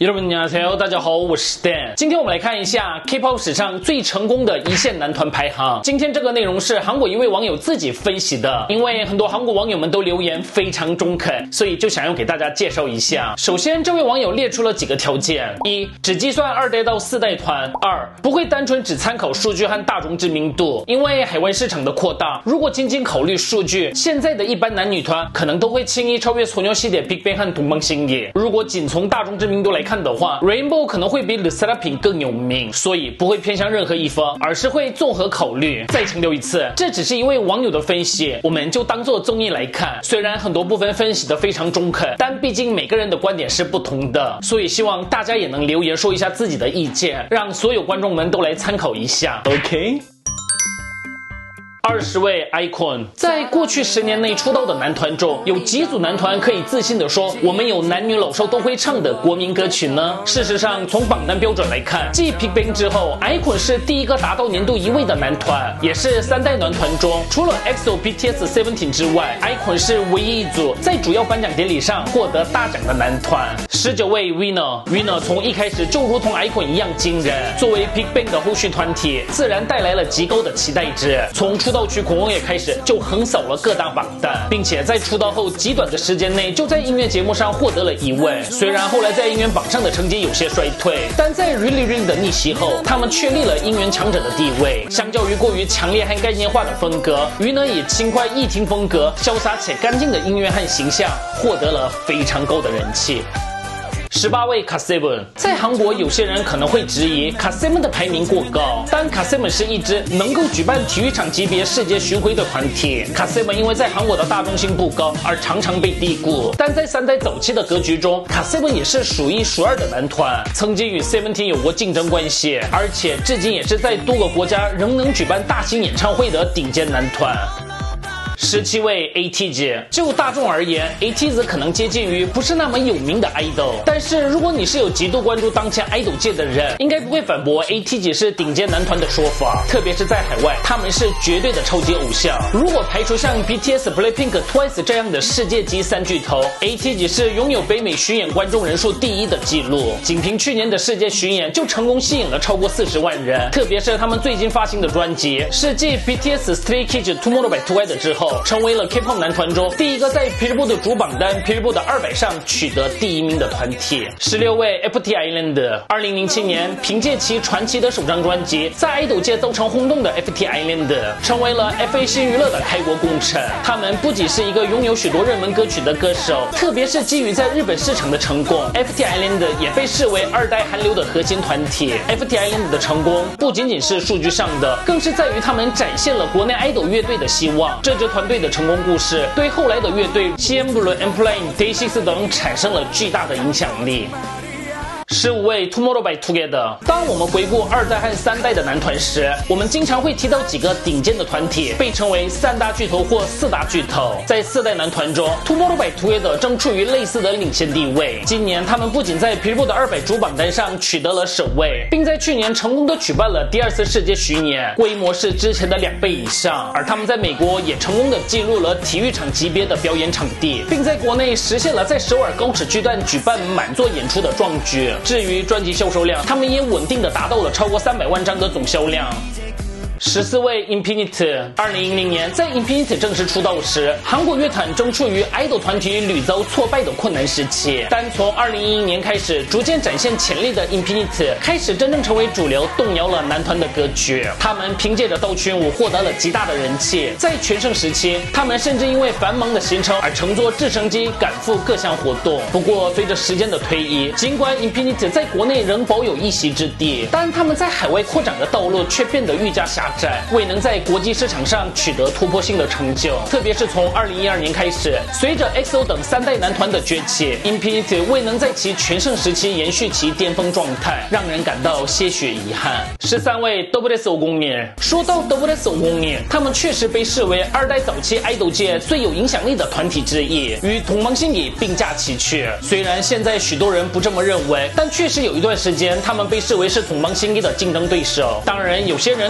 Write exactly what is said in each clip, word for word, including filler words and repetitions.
여러분 안녕하세요，大家好，我是 Dan。今天我们来看一下 K-pop 史上最成功的一线男团排行。今天这个内容是韩国一位网友自己分析的，因为很多韩国网友们都留言非常中肯，所以就想要给大家介绍一下。首先，这位网友列出了几个条件：一、只计算二代到四代团；二、不会单纯只参考数据和大众知名度，因为海外市场的扩大，如果仅仅考虑数据，现在的一般男女团可能都会轻易超越소녀시대、BigBang 和동방신기。如果仅从大众知名度来看的话 ，Rainbow 可能会比 LE SSERAFIM 更有名，所以不会偏向任何一方，而是会综合考虑。再强调一次，这只是一位网友的分析，我们就当做综艺来看。虽然很多部分分析的非常中肯，但毕竟每个人的观点是不同的，所以希望大家也能留言说一下自己的意见，让所有观众们都来参考一下。OK。二十位 icon， 在过去十年内出道的男团中，有几组男团可以自信地说我们有男女老少都会唱的国民歌曲呢？事实上，从榜单标准来看，继 BigBang 之后 ，icon 是第一个达到年度一位的男团，也是三代男团中除了 E X O、B T S、Seventeen 之外 ，icon 是唯一一组在主要颁奖典礼上获得大奖的男团。十九位 Winner，Winner 从一开始就如同 icon 一样惊人，作为 BigBang 的后续团体，自然带来了极高的期待值。从出道曲《恐龙》也开始就横扫了各大榜单，并且在出道后极短的时间内就在音乐节目上获得了一位。虽然后来在音源榜上的成绩有些衰退，但在 Really Really 的逆袭后，他们确立了音源强者的地位。相较于过于强烈和概念化的风格，于呢以轻快易听风格、潇洒且干净的音乐和形象，获得了非常高的人气。十八位 K S E V E N， 在韩国有些人可能会质疑 K S E V E N 的排名过高，但 K S E V E N 是一支能够举办体育场级别世界巡回的团体。K S E V E N 因为在韩国的大众性不高，而常常被低估。但在三代早期的格局中 ，K S E V E N 也是数一数二的男团，曾经与 Seventeen 有过竞争关系，而且至今也是在多个国家仍能举办大型演唱会的顶尖男团。十七位 A T Z， 就大众而言 ，A T Z 可能接近于不是那么有名的 idol， 但是如果你是有极度关注当前 idol 界的人，应该不会反驳 A T Z 是顶尖男团的说法。特别是在海外，他们是绝对的超级偶像。如果排除像 B T S、Blackpink、Twice 这样的世界级三巨头 ，A T Z 是拥有北美巡演观众人数第一的纪录。仅凭去年的世界巡演就成功吸引了超过四十万人。特别是他们最近发行的专辑，是继 B T S、Stray Kids、Tomorrow by Together 之后，成为了 K-pop 男团中第一个在 Billboard 主榜单 Billboard 二百上取得第一名的团体。十六位 F T Island， 二零零七年凭借其传奇的首张专辑，在爱豆界造成轰动的 F T Island， 成为了 F A 新娱乐的开国功臣。他们不仅是一个拥有许多热门歌曲的歌手，特别是基于在日本市场的成功 ，F T Island 也被视为二代韩流的核心团体。F T Island 的成功不仅仅是数据上的，更是在于他们展现了国内爱豆乐队的希望。这支团队的成功故事对后来的乐队 C N Blue、M-Plane、Day six 等产生了巨大的影响力。十五位 Tomorrow by Together。当我们回顾二代和三代的男团时，我们经常会提到几个顶尖的团体，被称为三大巨头或四大巨头。在四代男团中 ，Tomorrow by Together 正处于类似的领先地位。今年，他们不仅在 Billboard 二百主榜单上取得了首位，并在去年成功的举办了第二次世界巡演，规模是之前的两倍以上。而他们在美国也成功的进入了体育场级别的表演场地，并在国内实现了在首尔高尺巨蛋举办满座演出的壮举。至于专辑销售量，他们也稳定的达到了超过三百万张的总销量。十四位 Infinite， 二零一零年在 Infinite 正式出道时，韩国乐坛正处于爱豆团体屡遭挫败的困难时期。但从二零一一年开始，逐渐展现潜力的 Infinite 开始真正成为主流，动摇了男团的格局。他们凭借着刀群舞获得了极大的人气，在全盛时期，他们甚至因为繁忙的行程而乘坐直升机赶赴各项活动。不过，随着时间的推移，尽管 Infinite 在国内仍保有一席之地，但他们在海外扩展的道路却变得愈加狭窄，未能在国际市场上取得突破性的成就。特别是从二零一二年开始，随着 X O 等三代男团的崛起 ，Infinite 未能在其全盛时期延续其巅峰状态，让人感到些许遗憾。十三位 W S 五十年，说到 W S 五十年，他们确实被视为二代早期爱豆界最有影响力的团体之一，与동방신기并驾齐驱。虽然现在许多人不这么认为，但确实有一段时间他们被视为是동방신기的竞争对手。当然，有些人可能认为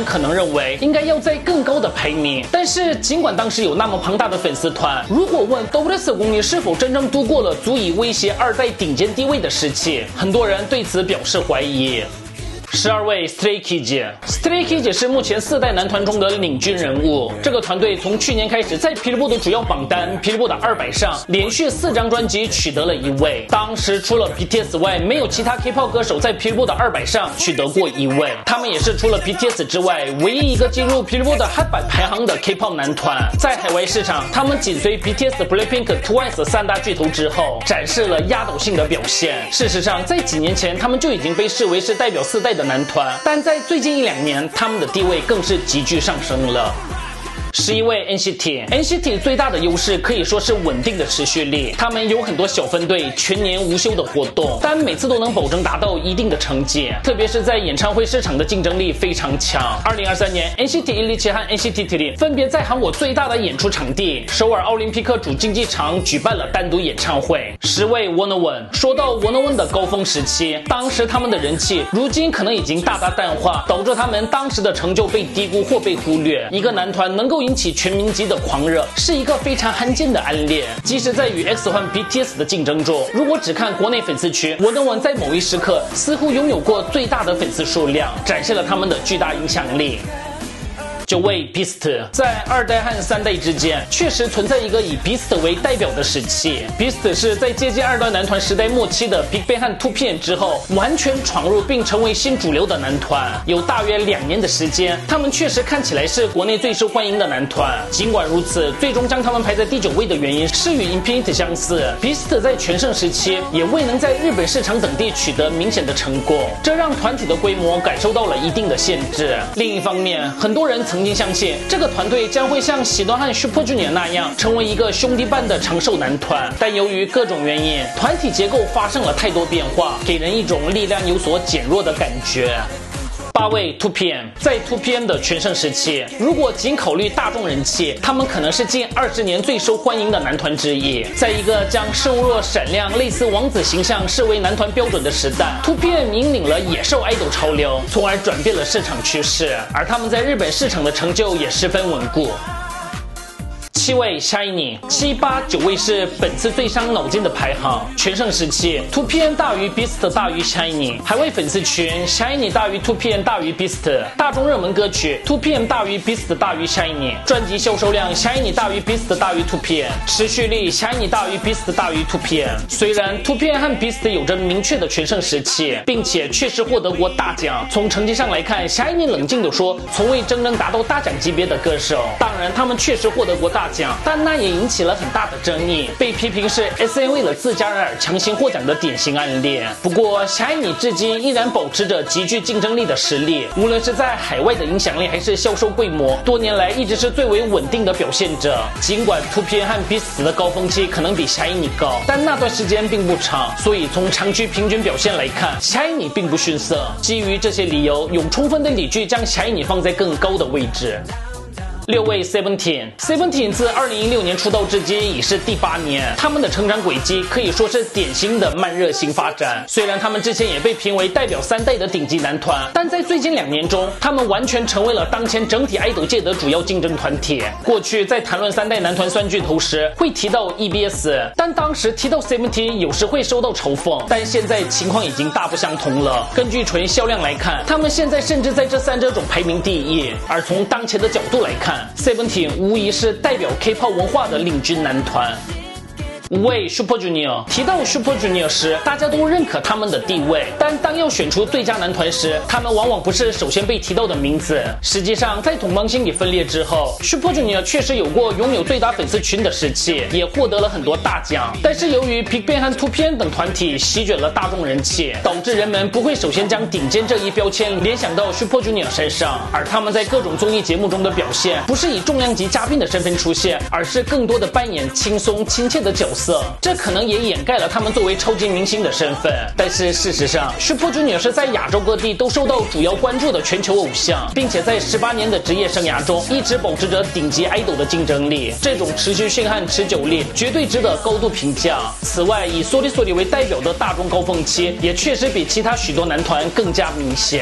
认为应该要在更高的排名。但是尽管当时有那么庞大的粉丝团，如果问 Dobrosa 公寓是否真正度过了足以威胁二代顶尖地位的时期，很多人对此表示怀疑。十二位 Stray Kids。Stray Kids 是目前四代男团中的领军人物。这个团队从去年开始在霹雳布的主要榜单霹雳布的二百上连续四张专辑取得了一位。当时除了 B T S 外，没有其他 K-pop 歌手在霹雳布的二百上取得过一位。他们也是除了 B T S 之外唯一一个进入霹雳布的 Hot 百排行的 K-pop 男团。在海外市场，他们紧随 B T S、Blackpink、Twice 三大巨头之后，展示了压倒性的表现。事实上，在几年前，他们就已经被视为是代表四代的男团，但在最近一两年，他们的地位更是急剧上升了。十一位 N C T。N C T 最大的优势可以说是稳定的持续力，他们有很多小分队全年无休的活动，但每次都能保证达到一定的成绩，特别是在演唱会市场的竞争力非常强。二零二三年 N C T一零七和 N C T 一零分别在韩国最大的演出场地首尔奥林匹克主竞技场举办了单独演唱会。十位 One on One。说到 One on One 的高峰时期，当时他们的人气如今可能已经大大淡化，导致他们当时的成就被低估或被忽略。一个男团能够引起全民级的狂热，是一个非常罕见的案例。即使在与 X 和 B T S 的竞争中，如果只看国内粉丝区，One on One在某一时刻似乎拥有过最大的粉丝数量，展现了他们的巨大影响力。九位 Beast。 在二代和三代之间确实存在一个以 Beast 为代表的时期。 Beast 是在接近二代男团时代末期的 BigBang 和 two P M 之后完全闯入并成为新主流的男团，有大约两年的时间，他们确实看起来是国内最受欢迎的男团。尽管如此，最终将他们排在第九位的原因是与 Infinite 相似， Beast 在全盛时期也未能在日本市场等地取得明显的成功，这让团体的规模感受到了一定的限制。另一方面，很多人曾经相信这个团队将会像喜多和 Super Junior 那样成为一个兄弟般的长寿男团，但由于各种原因，团体结构发生了太多变化，给人一种力量有所减弱的感觉。八位 two P M。 在 two P M 的全盛时期，如果仅考虑大众人气，他们可能是近二十年最受欢迎的男团之一。在一个将瘦弱闪亮类似王子形象视为男团标准的时代， two P M 引领了野兽爱豆潮流，从而转变了市场趋势，而他们在日本市场的成就也十分稳固。七位 Shiny。 七八九位是本次最伤脑筋的排行。全盛时期 two P M 大于 Beast 大于 Shiny， 海外粉丝群 Shiny 大于 two P M 大于 Beast， 大众热门歌曲 two P M 大于 Beast 大于 Shiny， 专辑销售量 Shiny 大于 Beast 大于 two P M， 持续力 Shiny 大于 Beast 大于 two P M。 虽然 two P M 和 Beast 有着明确的全盛时期，并且确实获得过大奖，从成绩上来看 Shiny 冷静地说从未真正达到大奖级别的歌手。当然他们确实获得过大奖，但那也引起了很大的争议，被批评是 S M 为了自家人而强行获奖的典型案例。不过 Shiny 至今依然保持着极具竞争力的实力，无论是在海外的影响力还是销售规模，多年来一直是最为稳定的表现者。尽管 two P M 和 Beast 的高峰期可能比 Shiny 高，但那段时间并不长，所以从长期平均表现来看 Shiny 并不逊色。基于这些理由，有充分的理据将 Shiny 放在更高的位置。六位 Seventeen。 Seventeen 自二零一六年出道至今已是第八年，他们的成长轨迹可以说是典型的慢热型发展。虽然他们之前也被评为代表三代的顶级男团，但在最近两年中，他们完全成为了当前整体爱豆界的主要竞争团体。过去在谈论三代男团酸巨头时会提到 E B S， 但当时提到 Seventeen 有时会受到嘲讽，但现在情况已经大不相同了。根据纯销量来看，他们现在甚至在这三者中排名第一。而从当前的角度来看，Seventeen 无疑是代表 K-pop 文化的领军男团。五位 Super Junior。 提到 Super Junior 时，大家都认可他们的地位，但当要选出最佳男团时，他们往往不是首先被提到的名字。实际上，在同邦星给分裂之后， Super Junior 确实有过拥有最大粉丝群的时期，也获得了很多大奖。但是由于 BigBang 和two P M 等团体席卷了大众人气，导致人们不会首先将顶尖这一标签联想到 Super Junior 身上，而他们在各种综艺节目中的表现，不是以重量级嘉宾的身份出现，而是更多的扮演轻松亲切的角色。这可能也掩盖了他们作为超级明星的身份。但是事实上 Super Junior 是在亚洲各地都受到主要关注的全球偶像，并且在十八年的职业生涯中一直保持着顶级爱豆的竞争力，这种持续性和持久力绝对值得高度评价。此外，以 Sorry Sorry 为代表的大众高峰期也确实比其他许多男团更加明显。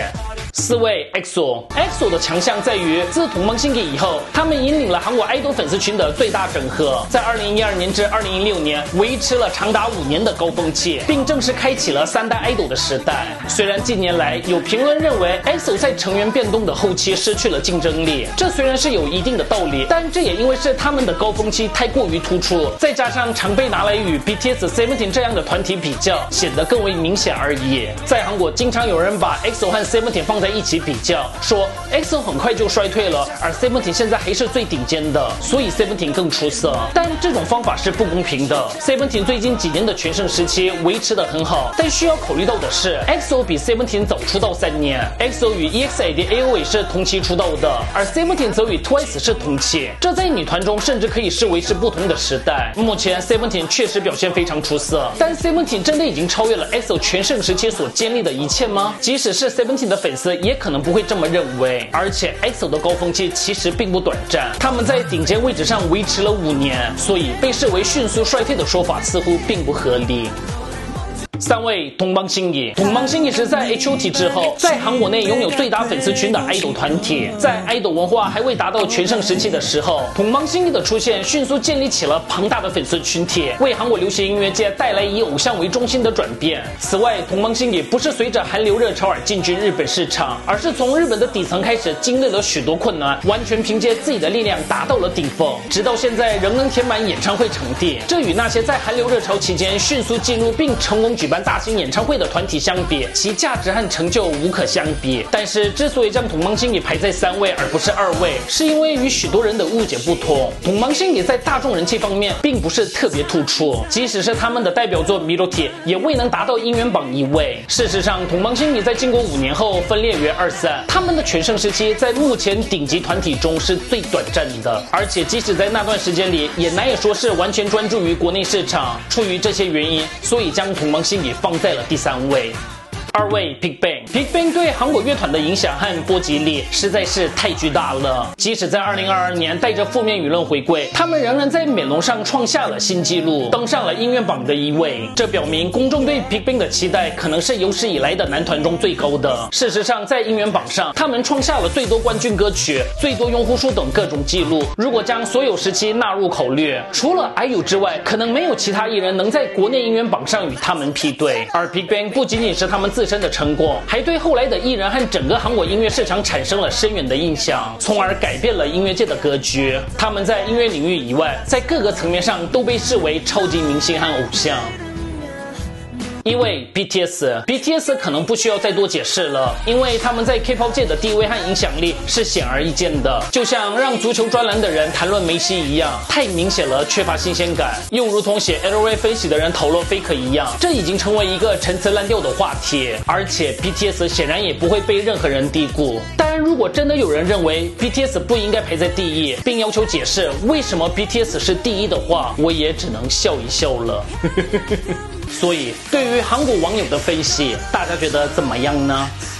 四位 X O，X O 的强项在于自同盟星野以后，他们引领了韩国爱豆粉丝群的最大整合，在二零一二年至二零一六年维持了长达五年的高峰期，并正式开启了三代爱豆的时代。虽然近年来有评论认为 X O 在成员变动的后期失去了竞争力，这虽然是有一定的道理，但这也因为是他们的高峰期太过于突出，再加上常被拿来与 B T S、Seventeen 这样的团体比较，显得更为明显而已。在韩国，经常有人把 X O 和 Seventeen 放在一起比较，说 X O 很快就衰退了，而 Seventeen 现在还是最顶尖的，所以 Seventeen 更出色。但这种方法是不公平的。Seventeen 最近几年的全盛时期维持得很好，但需要考虑到的是 ，X O 比 Seventeen 早出道三年 ，X O 与 E X I D A O 也是同期出道的，而 Seventeen 则与 Twice 是同期，这在女团中甚至可以视为是不同的时代。目前 Seventeen 确实表现非常出色，但 Seventeen 真的已经超越了 X O 全盛时期所建立的一切吗？即使是 Seventeen 的粉丝也可能不会这么认为。而且 X O 的高峰期其实并不短暂，他们在顶尖位置上维持了五年，所以被视为迅速衰退的说法似乎并不合理。三位同邦星野，同邦星野是在 H O T 之后，在韩国内拥有最大粉丝群的爱豆团体。在爱豆文化还未达到全盛时期的时候，同邦星野的出现迅速建立起了庞大的粉丝群体，为韩国流行音乐界带来以偶像为中心的转变。此外，同邦星野不是随着韩流热潮而进军日本市场，而是从日本的底层开始，经历了许多困难，完全凭借自己的力量达到了顶峰，直到现在仍能填满演唱会场地。这与那些在韩流热潮期间迅速进入并成功举办大型演唱会的团体相比，其价值和成就无可相比。但是之所以将同邦星野排在三位而不是二位，是因为与许多人的误解不同，同邦星野在大众人气方面并不是特别突出，即使是他们的代表作 Melody 也未能达到音源榜一位。事实上，同邦星野在经过五年后分裂为二三，他们的全盛时期在目前顶级团体中是最短暂的，而且即使在那段时间里，也难以说是完全专注于国内市场。出于这些原因，所以将同邦星野放在了第三位。二位 BigBang，BigBang 对韩国乐团的影响和波及力实在是太巨大了。即使在二零二二年带着负面舆论回归，他们仍然在美龙上创下了新纪录，登上了音乐榜的一位。这表明公众对 BigBang 的期待可能是有史以来的男团中最高的。事实上，在音乐榜上，他们创下了最多冠军歌曲、最多用户数等各种纪录。如果将所有时期纳入考虑，除了 I U 之外，可能没有其他艺人能在国内音乐榜上与他们匹对。而 BigBang 不仅仅是他们自身的成功，还对后来的艺人和整个韩国音乐市场产生了深远的印象，从而改变了音乐界的格局。他们在音乐领域以外，在各个层面上都被视为超级明星和偶像。一位 B T S，B T S 可能不需要再多解释了，因为他们在 K-pop 界的地位和影响力是显而易见的，就像让足球专栏的人谈论梅西一样，太明显了，缺乏新鲜感，又如同写 L V 分析的人讨论 Faker 一样，这已经成为一个陈词滥调的话题。而且 B T S 显然也不会被任何人低估。当然，如果真的有人认为 B T S 不应该排在第一，并要求解释为什么 B T S 是第一的话，我也只能笑一笑了。所以，对于韩国网友的分析，大家觉得怎么样呢？